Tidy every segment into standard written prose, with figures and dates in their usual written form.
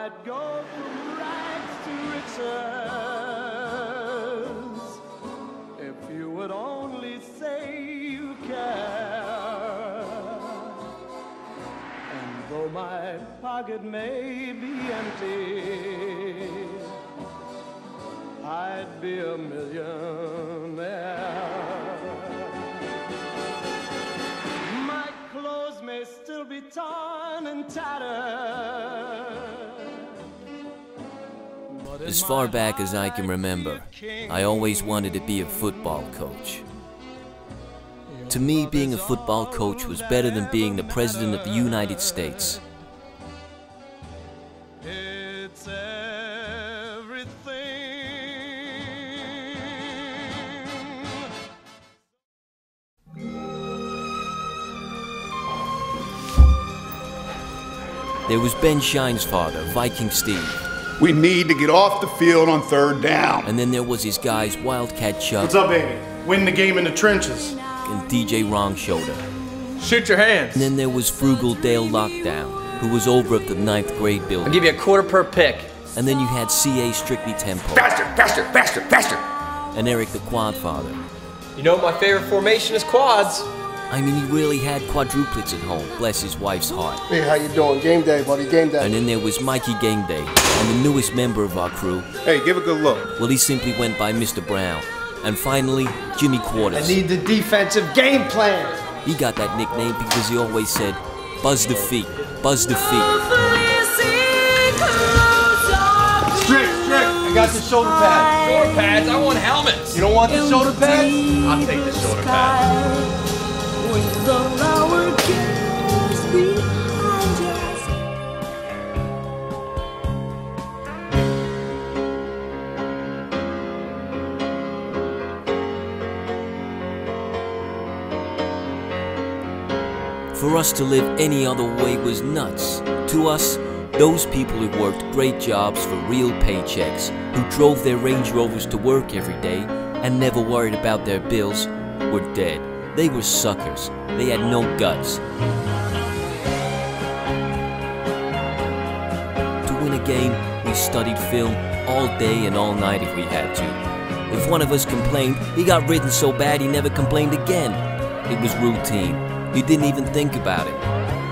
I'd go from rags to riches if you would only say you care. And though my pocket may be empty, I'd be a millionaire. My clothes may still be torn and tattered. As far back as I can remember, I always wanted to be a football coach. To me, being a football coach was better than being the President of the United States. It's everything. There was Ben Shine's father, Viking Steve. We need to get off the field on third down. And then there was his guys, Wildcat Chuck. What's up, baby? Win the game in the trenches. And DJ Wrong Shoulder. Shoot your hands. And then there was Frugal Dale Lockdown, who was over at the 9th grade building. I'll give you a quarter per pick. And then you had C.A. Strictly Tempo. Faster, faster, faster, faster. And Eric the Quadfather. You know my favorite formation is quads. I mean, he really had quadruplets at home, bless his wife's heart. Hey, how you doing? Game day, buddy, game day. And then there was Mikey Game Day, and the newest member of our crew. Hey, give a good look. Well, he simply went by Mr. Brown. And finally, Jimmy Quarters. I need the defensive game plan. He got that nickname because he always said, buzz the feet, buzz the feet. Strick, I got the shoulder pads. Shoulder pads? I want helmets. You don't want the shoulder pads? I'll take the shoulder pads. For us to live any other way was nuts. To us, those people who worked great jobs for real paychecks, who drove their Range Rovers to work every day and never worried about their bills, were dead. They were suckers. They had no guts. To win a game, we studied film all day and all night if we had to. If one of us complained, he got ridden so bad he never complained again. It was routine. You didn't even think about it.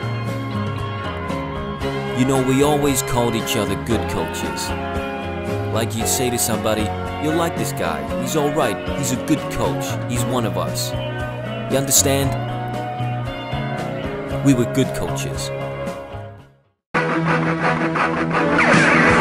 You know, we always called each other good coaches. Like you'd say to somebody, you'll like this guy, he's alright, he's a good coach, he's one of us. You understand? We were good coaches.